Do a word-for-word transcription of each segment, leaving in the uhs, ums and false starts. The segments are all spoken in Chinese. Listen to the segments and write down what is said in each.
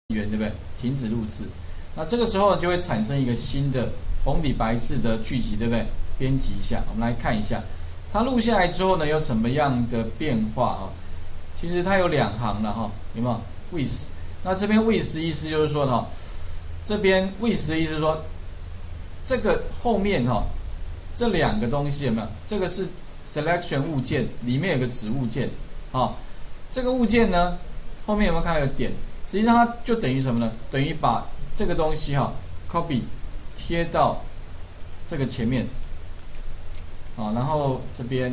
源，对不对？停止录制。那这个时候就会产生一个新的红底白字的剧集，对不对？编辑一下，我们来看一下，它录下来之后呢，有什么样的变化啊？其实它有两行了哈，有没有 ？with， 那这边 with 意思就是说呢，这边 with 的意思是说，这个后面哈，这两个东西有没有？这个是 selection 物件，里面有个子物件，啊，这个物件呢，后面有没有看到有点？实际上它就等于什么呢？等于把这个东西哈 copy 贴到这个前面，啊，然后这边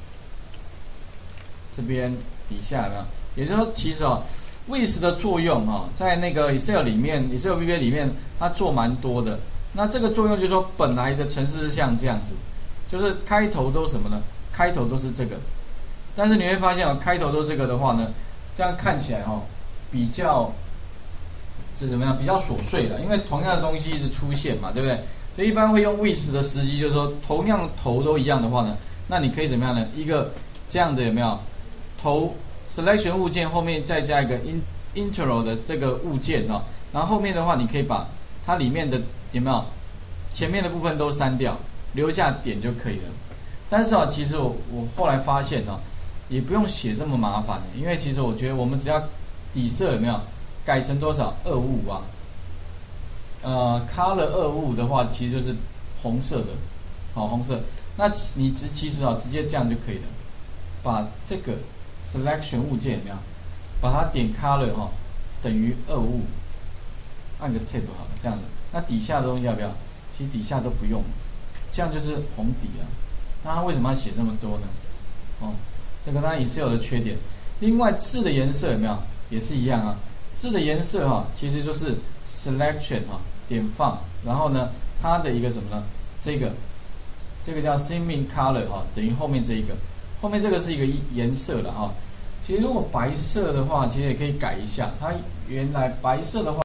这边底下有没有？也就是说，其实啊 with 的作用哈，在那个 Excel 里面 ，Excel V B A 里面它做蛮多的。那这个作用就是说，本来的程式是像这样子，就是开头都什么呢？开头都是这个，但是你会发现哦，开头都这个的话呢，这样看起来哈、哦，比较是怎么样？比较琐碎的，因为同样的东西一直出现嘛，对不对？所以一般会用 with 的时机，就是说同样头都一样的话呢，那你可以怎么样呢？一个这样子有没有？头 selection 物件后面再加一个 in interval 的这个物件哦，然后后面的话，你可以把它里面的有没有前面的部分都删掉，留下点就可以了。但是啊，其实我我后来发现哦，也不用写这么麻烦的，因为其实我觉得我们只要底色有没有改成多少二五五啊，呃 color 二五五的话，其实就是红色的，好、哦、红色。那你直其实啊直接这样就可以了，把这个 selection 物件有没有，把它点 color 哈、哦、等于二五五，按个 tab 好了，这样的。那底下的东西要不要？其实底下都不用，这样就是红底啊。那它为什么要写这么多呢？哦，这个当然也是有的缺点。另外字的颜色有没有？也是一样啊。字的颜色哈、啊，其实就是 selection 哈、啊、点放，然后呢，它的一个什么呢？这个这个叫 theming color 哈、啊，等于后面这一个，后面这个是一个颜色了哈、啊。其实如果白色的话，其实也可以改一下。它原来白色的话。